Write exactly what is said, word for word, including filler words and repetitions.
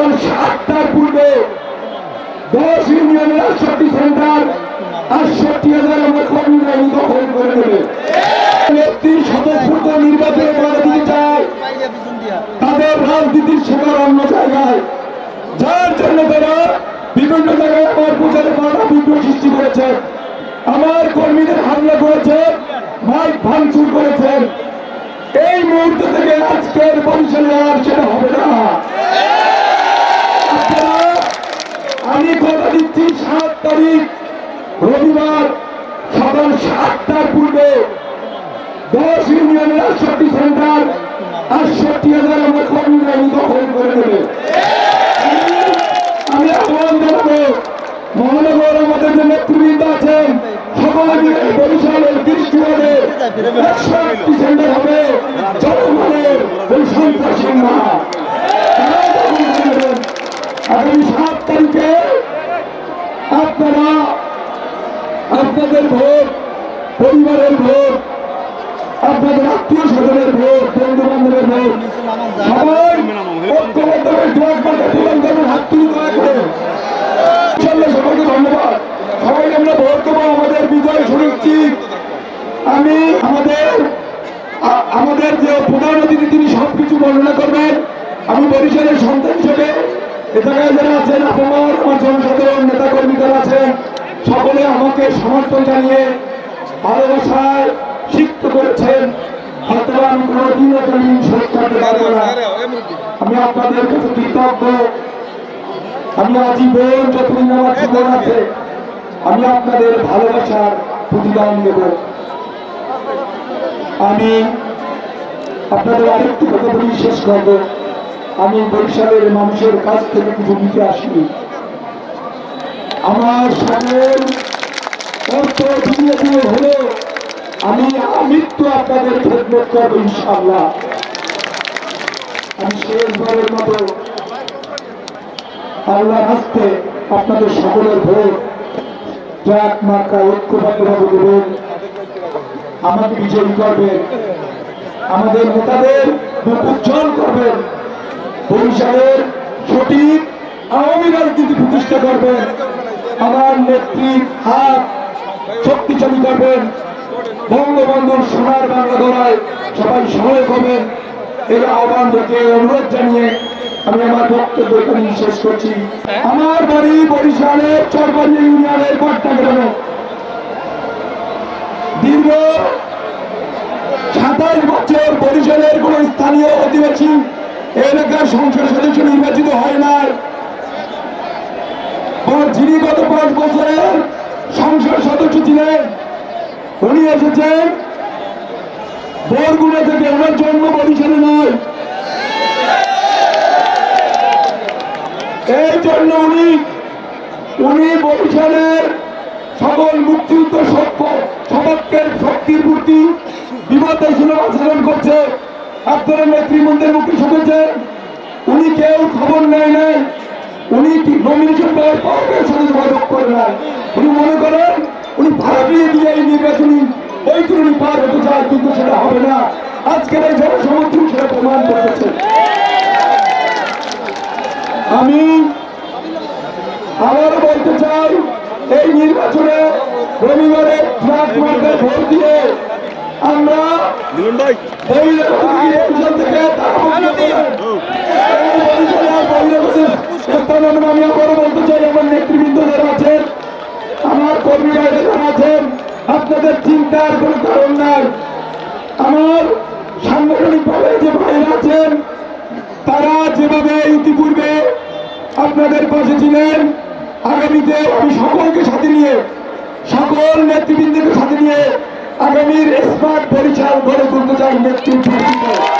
সকাল সাতটার পূর্বে দশ ইউনিয়নের আটষট্টি সেন্টার আটষট্টি হাজার আমার কর্মীরা দখল করে নেবে। ব্যক্তি স্বতঃস্ফূর্ত নির্বাচনে বাধা দিতে চায়, তাদের রাজনীতির শেখার অন্য জায়গায়, যার জন্য তারা বিভিন্ন জায়গায় আমার প্রচারে বাধা বিঘ্ন সৃষ্টি করেছে, আমার কর্মীদের হামলা করেছে, মাইক ভাঙচুর করেছেন। এই মুহূর্ত থেকে আজকের বরিশালে আর সেটা হবে না। আমি কথা দিচ্ছি সাত তারিখ রবিবার সকাল সাতটার পূর্বে দশ ইউনিয়নের আটষট্টি সেন্টার আটষট্টি হাজার আমার কর্মীরা দখল করে নেবে। আমি আহ্বান জানাবো মহানগর আমাদের যে নেতৃবৃন্দ আছেন সকলে মিলে বরিশালের দৃষ্টিবাদে একশো একটি সেন্টার হবে জনগণের ওই সন্ত্রাসী না। আগামী সাত তারিখে আপনারা আপনাদের ভোট, পরিবারের ভোট, আপনাদের আত্মীয় স্বজনের ভোট, বন্ধু বান্ধবের ভোট সবাই ঐক্যবদ্ধভাবে জোয়ার পাল্টা পূরণ করবেন। হাত তুলি দয়া করে সবাইকে ধন্যবাদ। সবাই আমরা ভোট দেবো, আমাদের বিজয় সুনিশ্চিত। আমি আমাদের আমাদের যে প্রধান অতিথি তিনি সবকিছু বর্ণনা করবেন। আমি বরিশালের সন্তান হিসেবে এলাকায় যারা আছেন, আপনার আমার জনসাধারণ নেতা কর্মী যারা আছেন সকলে আমাকে সমর্থন জানিয়ে ভালোবাসায় শিক্ষিত করেছেন। হয়তো আমি কোনোদিনও আমি শোধ করতে পারবো না। আমি আপনাদের কাছে কৃতজ্ঞ। আমি আজীবন যতদিন আমার জীবন আছে আমি আপনাদের ভালোবাসার প্রতিদান দেব। আমি আপনাদের আরেকটি কথা বলি শেষ করব। আমি বরিশালের মানুষের কাছ থেকে কিছু নিতে আসিনি। আমার সকল অর্থ দুনিয়া দিয়ে হলো আমি আমৃত্যু আপনাদের খেদমত করবো ইনশাআল্লাহ। আমি শেষবারের মতো আল্লাহর হস্তে আপনাদের সকলের ভোট ট্রাক মার্কা ঐক্যবদ্ধভাবে দেবেন, আমাকে বিজয়ী করবেন, আমাদের নেতাদের মুখ উজ্জ্বল করবেন, বরিশালের সঠিক আওয়ামী রাজনীতি প্রতিষ্ঠা করবেন, আমার নেত্রীর হাত শক্তিশালী করবেন, বঙ্গবন্ধুর সোনার বাংলা গড়ায় সবাই সহায়ক হবেন। এই আহ্বান থেকে অনুরোধ জানিয়ে আমি আমার বক্তব্য এখানে শেষ করছি। আমার বাড়ি বরিশালের চরবাড়ি ইউনিয়নের পাট্টা গ্রামে। দীর্ঘ সাতাশ বছর বরিশালের কোন স্থানীয় অধিবাসী এলাকার সংসদ সদস্য নির্বাচিত হয় নাই। যিনি গত পাঁচ বছরের সংসদ সদস্য ছিলেন উনি এসেছেন বরগুনা থেকে। ওনার জন্ম বরিশালে নয়, এই জন্য উনি উনি বরিশালের সকল মুক্তিযুদ্ধ সপক্ষের শক্তির প্রতি বিপদাশীল আচরণ করছে। আপনারা নেতৃবৃন্দের মুখে শুনেছেন উনি কেউ খবর নেয় নাই, উনি নমিনেশন পাওয়ার পাওয়ার সাথে যোগাযোগ করে না। উনি মনে করেন উনি ভারতীয় দিয়ে এই নির্বাচনী ওইগুলো উনি পার হতে চায়, কিন্তু সেটা হবে না। আজকের এই জনসমর্থন সেটা প্রমাণ করেছে। আমি আবারও বলতে চাই এই নির্বাচনে রবিবারে ট্রাক মার্কায় ভোট দিয়ে আমরা আমি আবারও বলতে চাই আমার নেতৃবৃন্দ যারা আছেন, আমার কর্মীরা যারা আছেন, আপনাদের চিন্তার কোনো কারণ নাই। আমার সাংগঠনিক ভাবে যে ভাইরা আছেন তারা যেভাবে ইতিপূর্বে আপনাদের পাশে ছিলেন, আগামীতে আমি সকলকে সাথে নিয়ে সকল নেতৃবৃন্দকে সাথে নিয়ে আগামীর স্মার্ট বরিশাল গড়ে তুলতে চাই নেতৃত্ব।